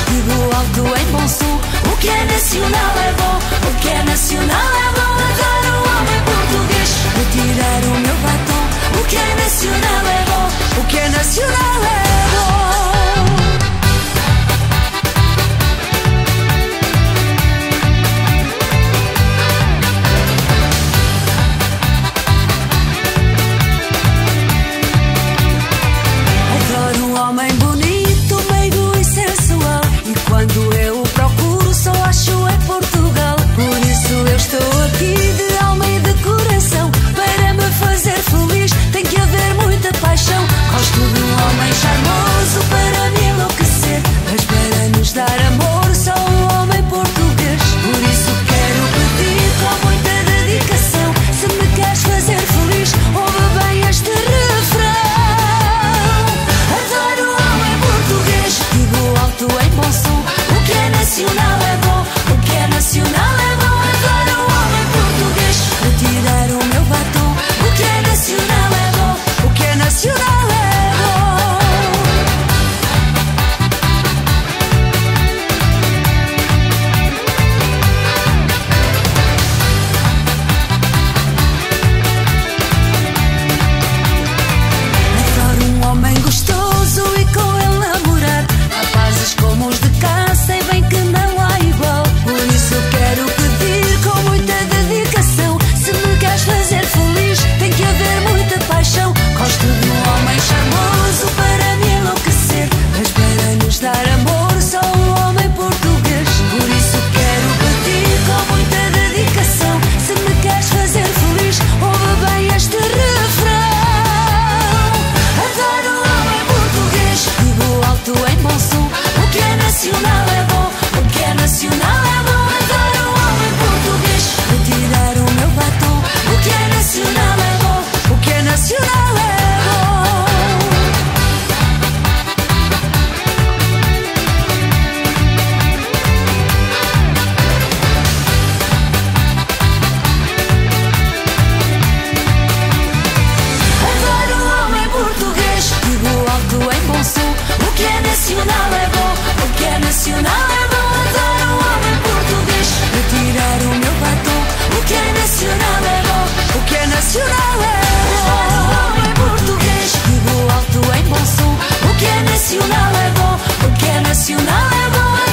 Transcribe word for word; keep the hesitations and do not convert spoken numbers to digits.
digo alto em bom som. O que é nacional é bom, o que é nacional é bom. Adoro o homem português, retirar o meu batom. O que é nacional é bom, o que é nacional é bom. Quando eu o procuro só acho em Portugal. Por isso eu estou aqui de alma e de coração. Para me fazer feliz tem que haver muita paixão. Gosto de um homem charmoso para me enlouquecer, mas para nos dar amor só um homem português. Por isso quero pedir com muita dedicação: se me queres fazer feliz, ouve bem este refrão. Adoro o homem português, digo alto em bom som. O que é nacional é bom, o que é nacional é bom. Adoro o homem português, retirar o meu batom. O que é nacional é bom, o que é nacional é nacional é bom, o que é nacional é bom. Adoro o homem português, retirar o meu batom. O que é nacional é bom, o que é nacional é nacional é bom, o que é nacional é bom. Adoro o homem português, retirar o meu batom. O que é nacional é bom, o que é nacional é bom. Adoro o homem português, digo alto em bom som. O que é nacional é bom, o que é nacional é bom.